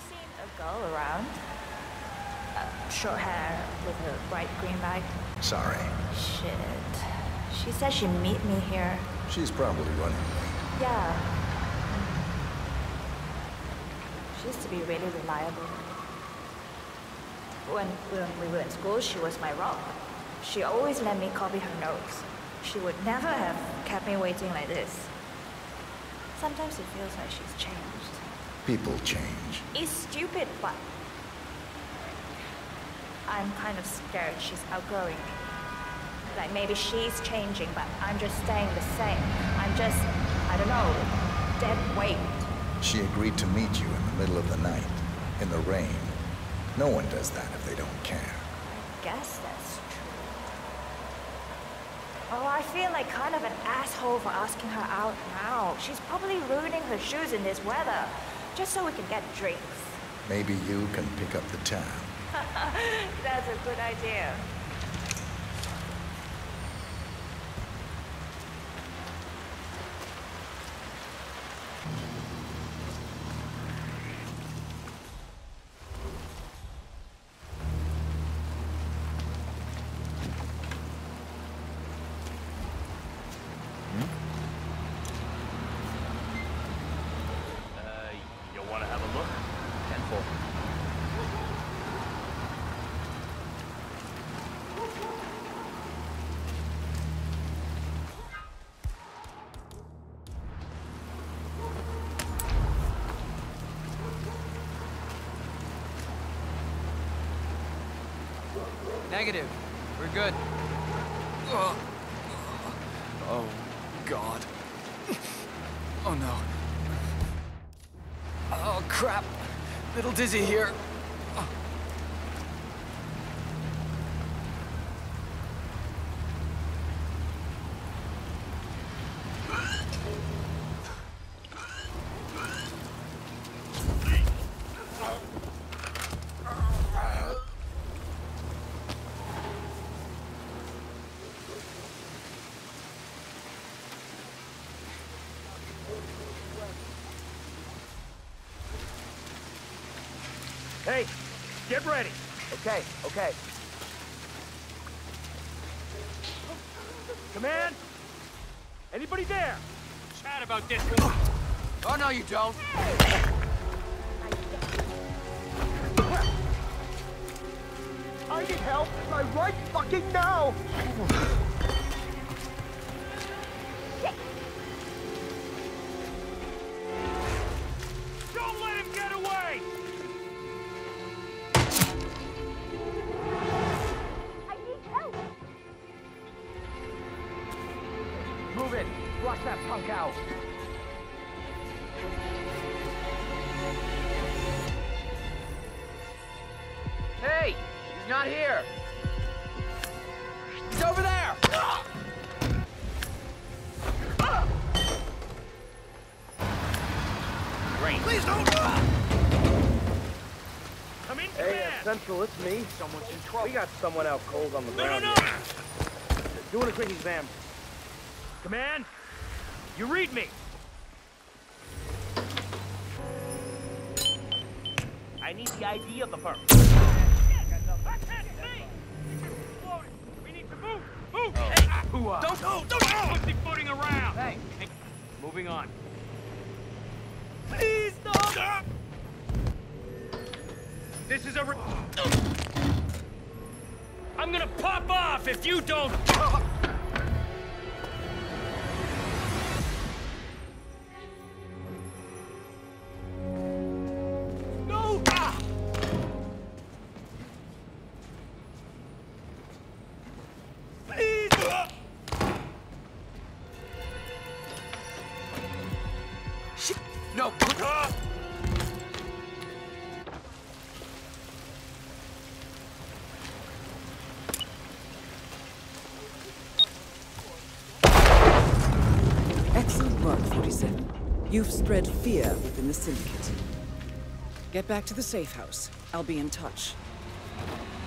seen a girl around? Short hair with a bright green bag. Sorry. Shit. She said she'd meet me here. She's probably running late. Yeah. She used to be really reliable. When we were in school, she was my rock. She always let me copy her notes. She would never have kept me waiting like this. Sometimes it feels like she's changed. People change. It's stupid, but I'm kind of scared she's outgrowing me. Like maybe she's changing, but I'm just staying the same. I'm just, I don't know, dead weight. She agreed to meet you in the middle of the night, in the rain. No one does that if they don't care. I guess that's true. Oh, I feel like kind of an asshole for asking her out now. She's probably ruining her shoes in this weather, just so we can get drinks. Maybe you can pick up the tab. That's a good idea. You want to have a look? 10-4. Negative. We're good. Oh, God. Oh, no. Oh, crap. Little dizzy here. Hey, get ready. Okay, okay. Command? Anybody there? Chat about this. Oh, no, you don't. I need help right fucking now. Don't let him get away. Move it. Flush that punk out. Hey! He's not here! He's over there! Great. Please don't! Come in, Hey, command. Central, it's me. Someone's in trouble. We got someone out cold on the No, ground. no, no! here. Doing a quick exam. Command, you read me. I need the ID of the firm. We need to move! Move! Hey! Don't go! Don't go! Pussyfooting around! Hey! Moving on. Please stop! This is a I'm gonna pop off if you don't... No! Please! Shit! No! Excellent work, 47. You've spread fear within the syndicate. Get back to the safe house. I'll be in touch.